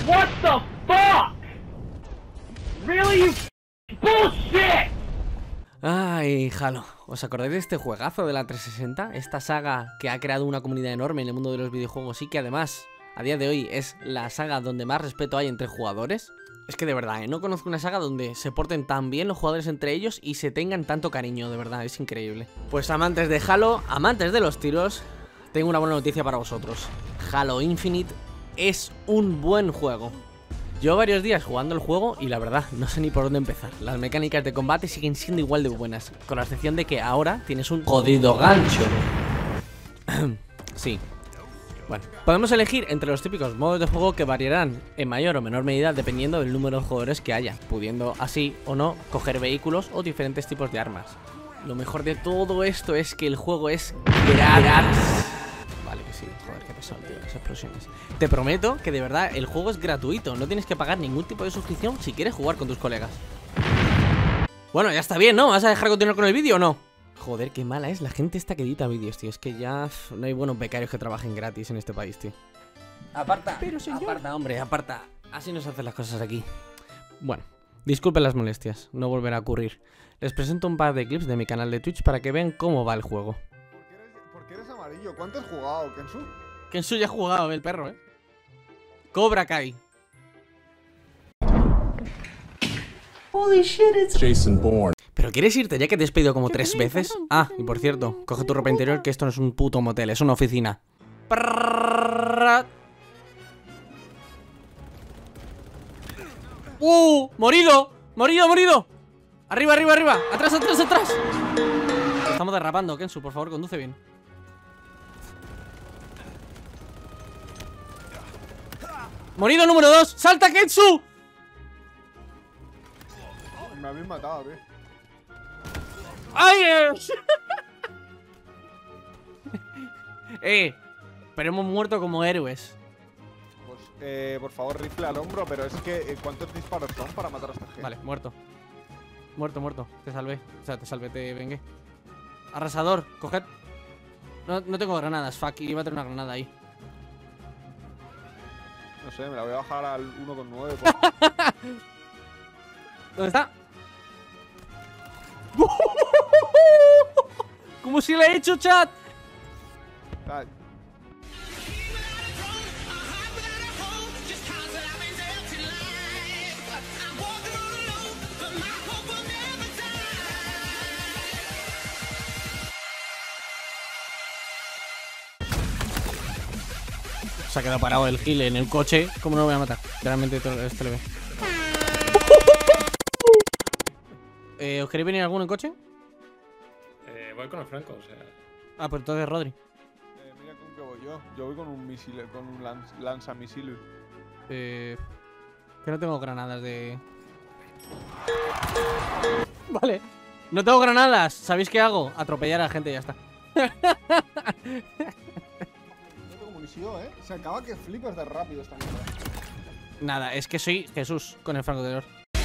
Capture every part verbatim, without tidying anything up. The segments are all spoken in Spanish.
What the fuck? Really, you bullshit. Ay, Halo, ¿os acordáis de este juegazo de la trescientos sesenta? Esta saga que ha creado una comunidad enorme en el mundo de los videojuegos y que además, a día de hoy, es la saga donde más respeto hay entre jugadores. Es que de verdad, ¿eh? No conozco una saga donde se porten tan bien los jugadores entre ellos y se tengan tanto cariño, de verdad, es increíble. Pues amantes de Halo, amantes de los tiros, tengo una buena noticia para vosotros. Halo Infinite es un buen juego. Llevo varios días jugando el juego y la verdad, no sé ni por dónde empezar. Las mecánicas de combate siguen siendo igual de buenas, con la excepción de que ahora tienes un jodido gancho. Sí. Bueno, podemos elegir entre los típicos modos de juego que variarán en mayor o menor medida dependiendo del número de jugadores que haya, pudiendo así o no coger vehículos o diferentes tipos de armas. Lo mejor de todo esto es que el juego es gratis. Vale, que sí, joder, qué pesado, tío, las explosiones. Te prometo que de verdad el juego es gratuito, no tienes que pagar ningún tipo de suscripción si quieres jugar con tus colegas. Bueno, ya está bien, ¿no? ¿Vas a dejar continuar con el vídeo o no? Joder, qué mala es la gente esta que edita vídeos, tío. Es que ya no hay buenos becarios que trabajen gratis en este país, tío. Aparta, pero señor. Aparta, hombre, aparta. Así no se hacen las cosas aquí. Bueno, disculpen las molestias, no volverá a ocurrir. Les presento un par de clips de mi canal de Twitch para que vean cómo va el juego. ¿Por qué eres, por qué eres amarillo? ¿Cuánto has jugado, Kensu? Kensu ya ha jugado, el perro, eh. Cobra Kai. Holy shit, it's Jason Bourne. ¿Pero quieres irte ya que te he despedido como tres veces? Ah, y por cierto, coge tu ropa interior que esto no es un puto motel, es una oficina. ¡Uh! ¡Morido! ¡Morido, morido! ¡Arriba, arriba, arriba! ¡Atrás, atrás, atrás! Estamos derrapando, Kensu, por favor, conduce bien. ¡Morido número dos! ¡Salta, Kensu! Me habéis matado, ¿eh? ¡Ay! Eh, pero hemos muerto como héroes. Pues, eh, por favor, rifle al hombro, pero es que, eh, ¿cuántos disparos son para matar a esta gente? Vale, muerto. Muerto, muerto. Te salvé. O sea, te salvé, te vengué. Arrasador, coged. No, no tengo granadas, fuck. Iba a tener una granada ahí. No sé, me la voy a bajar al uno coma nueve. ¿Dónde está? ¿Cómo se le ha hecho, chat? Ay. Se ha quedado parado el gil en el coche. ¿Cómo no lo voy a matar? Realmente este le ve. eh, ¿Os queréis venir alguno en coche? Eh, voy con el Franco, o sea. Ah, pues entonces Rodri. Eh, mira con qué voy yo. Yo voy con un misil, con un lanz, lanzamisiles. Eh, que no tengo granadas de... Vale. No tengo granadas. ¿Sabéis qué hago? Atropellar a la gente y ya está. No tengo munición, ¿eh? Se acaba que flipas de rápido esta mierda. Nada, es que soy Jesús con el francotirador.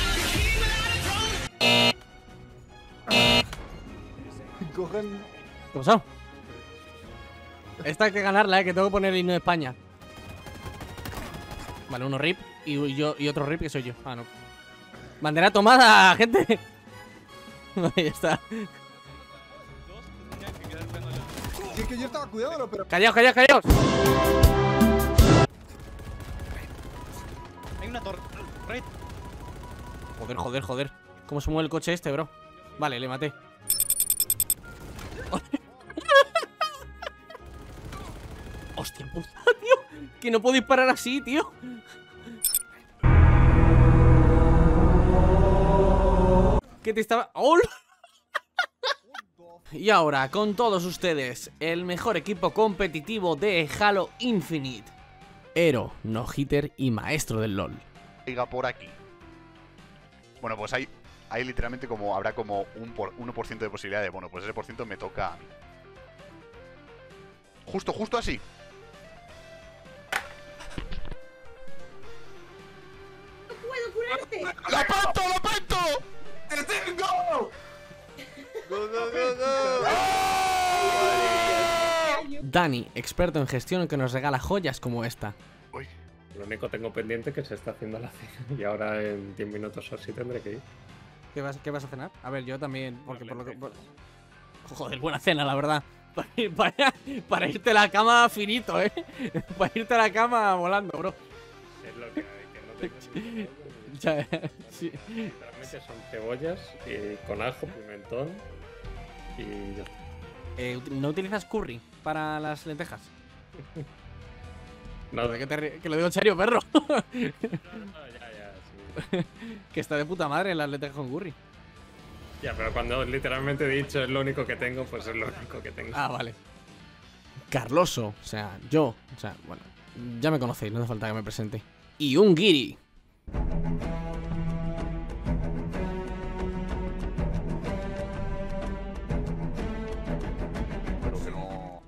Cogen... ¿Qué ha pasado? Esta hay que ganarla, eh, que tengo que poner el himno de España. Vale, uno rip y, yo, y otro rip que soy yo. Ah, no. Bandera tomada, gente. Vale, ya está. Sí, es que yo estaba cuidándolo, pero... Callaos, callaos, callaos. Hay una torre. Joder, joder, joder. ¿Cómo se mueve el coche este, bro? Vale, le maté. Hostia puta, tío. Que no puedo disparar así, tío. ¿Qué te estaba...? ¡Oh! Y ahora, con todos ustedes, el mejor equipo competitivo de Halo Infinite. Hero, no-hitter y maestro del LoL. Diga por aquí. Bueno, pues hay, hay literalmente como, habrá como un por, uno por ciento de posibilidad de, bueno, pues ese por ciento me toca a mí. Justo, justo así. ¡No puedo curarte! ¡La pento, la pento! ¡Te tengo! ¡Go, go, go, go! Dani, experto en gestión que nos regala joyas como esta. Uy, único tengo pendiente que se está haciendo la cena. Y ahora en diez minutos o así tendré que ir. ¿Qué vas, ¿Qué vas a cenar? A ver, yo también, porque por lo que... por- Joder, buena cena, la verdad. Para, ir- para, para irte a la cama finito, ¿eh? Para irte a la cama volando, bro. Es lo que hay, que no tengo ni idea. Ya, sí. Literalmente son cebollas y con ajo, pimentón y ya está. Eh, ut- ¿No utilizas curry para las lentejas? No, Joder, que, te ri- que lo digo en serio, perro. no, no, ya, ya, sí. Que está de puta madre las lentejas con curry. Ya, pero cuando literalmente he dicho es lo único que tengo, pues es lo único que tengo. Ah, vale. Carloso, o sea, yo, o sea, bueno, ya me conocéis, no hace falta que me presente. Y un guiri. Pero que no.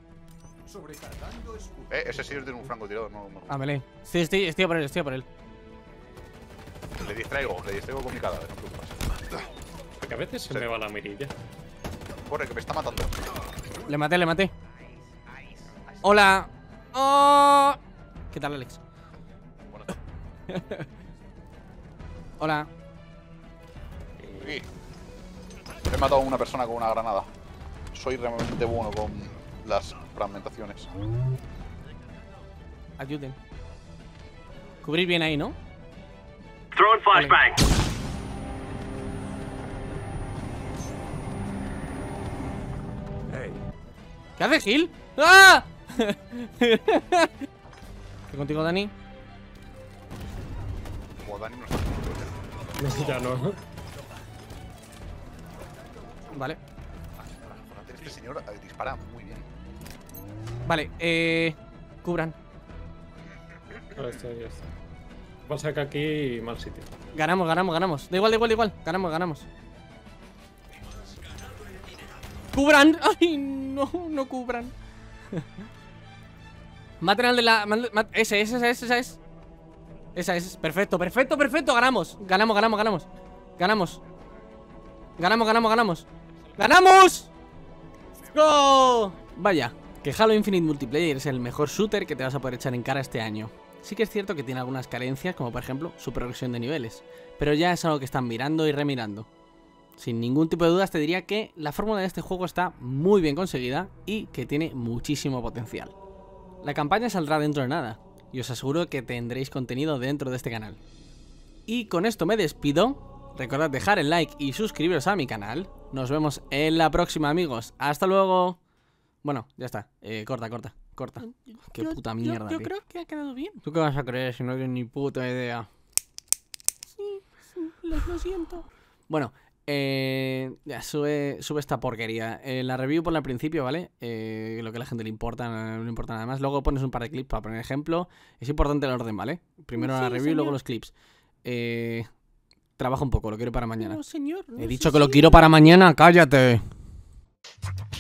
Eh, ese sí es de un francotirador, no, no. Ah, melee. Sí, estoy, estoy a por él, estoy a por él. Le distraigo, le distraigo con mi cadáver, no te preocupes. Porque a veces se Sí. me va la mirilla. Corre, que me está matando. Le maté, le maté. Hola. Oh. ¿Qué tal, Alex? Bueno, Hola. aquí. He matado a una persona con una granada. Soy realmente bueno con las fragmentaciones. Ayuden. Cubrir bien ahí, ¿no? Throwing flashbang. ¿Qué hace Gil? ¡Ah! ¿Qué contigo, Dani? Como Dani no está. Ya no. Vale. Este señor eh, dispara muy bien. Vale, eh... Cubran. Ahora está, ya está. Pasa que aquí mal sitio. Ganamos, ganamos, ganamos. Da igual, da igual, da igual. Ganamos, ganamos. ¡Cubran! ¡Ay, no! No cubran. Maten al de la... man- mat- Ese, ese, esa es, esa es. Esa es. Perfecto, perfecto, perfecto. Ganamos. Ganamos, ganamos, ganamos. Ganamos. Ganamos, ganamos, ganamos. ¡Ganamos! ¡Go! Vaya, que Halo Infinite Multiplayer es el mejor shooter que te vas a poder echar en cara este año. Sí que es cierto que tiene algunas carencias, como por ejemplo su progresión de niveles, pero ya es algo que están mirando y remirando. Sin ningún tipo de dudas te diría que la fórmula de este juego está muy bien conseguida y que tiene muchísimo potencial. La campaña saldrá dentro de nada, y os aseguro que tendréis contenido dentro de este canal. Y con esto me despido. Recordad dejar el like y suscribiros a mi canal. Nos vemos en la próxima, amigos. ¡Hasta luego! Bueno, ya está. Eh, corta, corta, corta. Qué puta mierda, Yo, tío. creo que ha quedado bien. ¿Tú qué vas a creer si no tienes ni puta idea? Sí, sí, lo, lo siento. Bueno, eh, ya, sube, sube esta porquería. Eh, la review ponla al principio, ¿vale? Eh, lo que a la gente le importa, no le importa nada más. Luego pones un par de clips para poner ejemplo. Es importante el orden, ¿vale? Primero Sí, la review y señor. luego los clips. Eh, trabaja un poco, lo quiero para mañana. No, señor. no He es dicho que lo así. quiero para mañana, cállate.